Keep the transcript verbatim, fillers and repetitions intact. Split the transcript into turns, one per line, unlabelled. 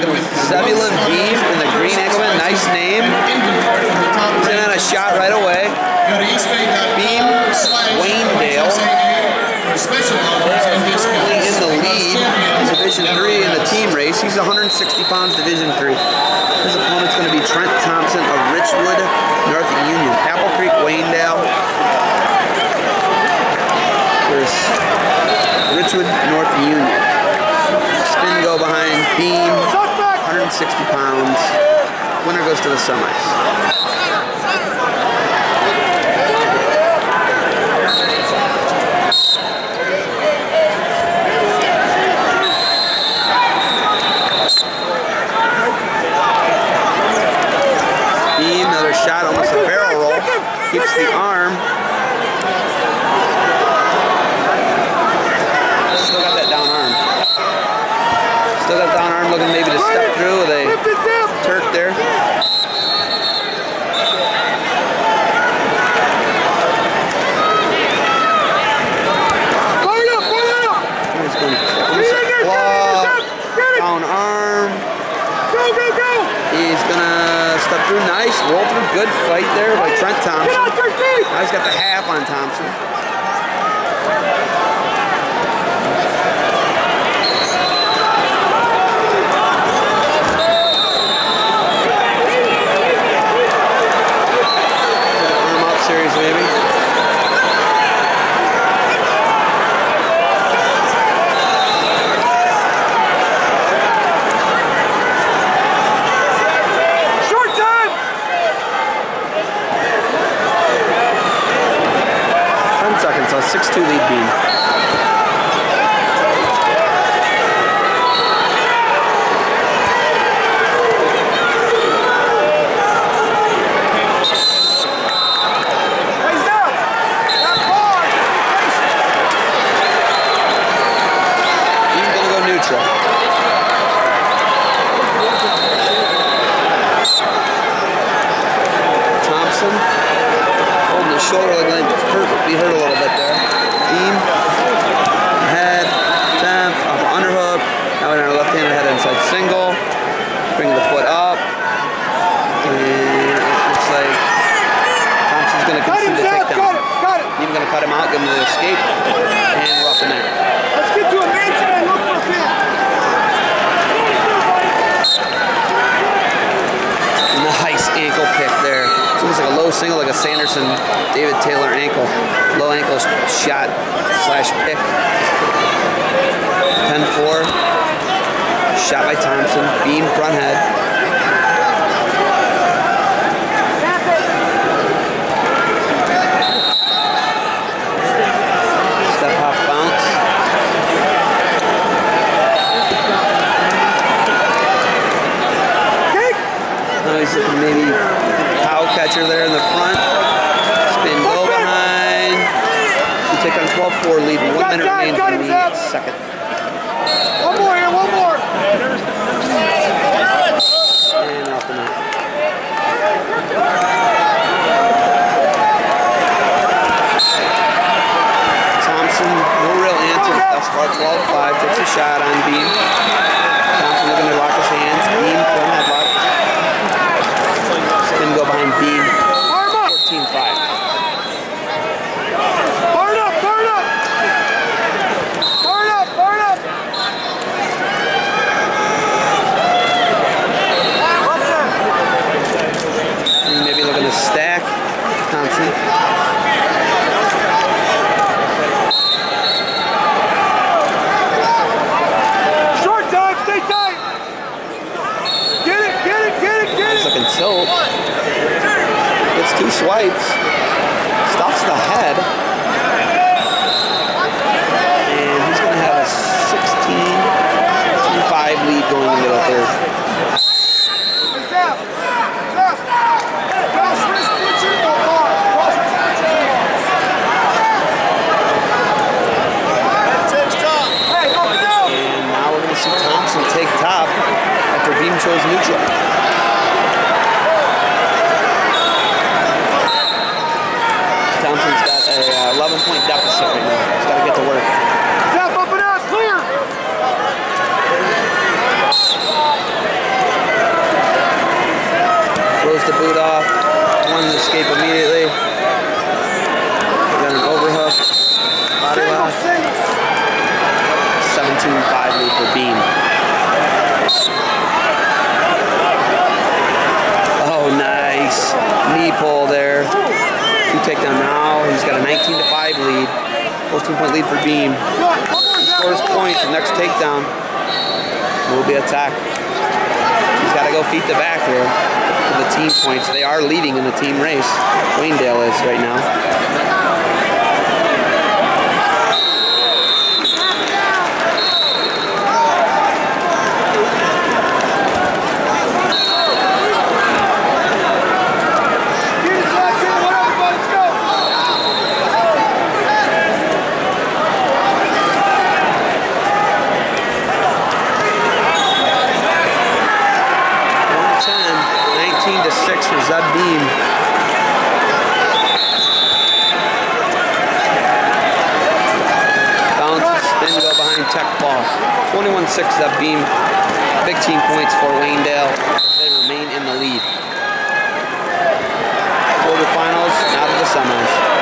looking with Zebulon Beam in the green ankle band. Nice name. He's in on a shot right away. Beam, Waynedale. Currently in the lead in Division three in the team race. He's one hundred sixty pounds, Division three. His opponent's going to be Trent Thompson of Richwood, North Union. Apple Creek, Waynedale. There's Richwood, North Union. Spin go behind Beam, one hundred sixty pounds. Winner goes to the semis. Beam, another shot, almost a barrel roll. Keeps the arm. Still got that down arm. Still got down arm, looking maybe to step through with a Turk there. He's going to claw, down arm. He's gonna step through, nice, roll through, good fight there by Trent Thompson. Now he's got the half on Thompson. Arm out series, maybe. Seconds, so six two lead Beam. Beam's gonna go neutral. Thompson holding the shoulder like that. Hurt, be hurt a little bit there. Beam, head, temp, off the underhook. Now we're on our left-handed head inside single. Bring the foot up. And it looks like Thompson's going to concede the takedown. Beam going to cut him out, give him the escape, and we're off the neck.
Let's get to a mansion and look for a pin.
Nice ankle pick there. It's almost like a low single, like a Sanderson, David Taylor ankle. Low ankle shot slash pick. ten four. Shot by Thompson. Beam front head. Step hop bounce. Now he's looking maybe cow catcher there in the front. Spin go behind. We take on twelve four lead. One minute remains in the second.
One more here, one more.
And off the net. Thompson, no real answer thus far. twelve five, takes a shot on Beam. Thompson looking to lock his hands. Beam, front headlock. Spin go behind Beam. fourteen five.
Burn up, burn up. Burn up, burn up.
Maybe looking to stack Thompson.
Short time, stay tight. Get it.
boot off. One to escape immediately. Got an overhook. Body lock. seventeen five lead for Beam. Oh, nice. Knee pull there. Two takedown now. He's got a nineteen to five lead. fourteen point lead for Beam. He scores points. The next takedown will be attack. He's got to go feet to back here for the team points. They are leading in the team race. Waynedale is right now. nineteen to six for Zeb Beam. Bounce, spin, go behind, tech ball. twenty-one six Zeb Beam. Big team points for Waynedale as they remain in the lead. Quarterfinals, now to the semis.